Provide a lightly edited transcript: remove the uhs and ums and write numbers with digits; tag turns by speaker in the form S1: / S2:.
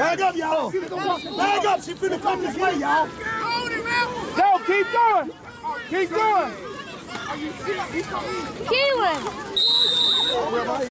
S1: Bag up, y'all. Bag up. She finna come this way, y'all.
S2: Go, keep going. Keep going.
S3: Keelan!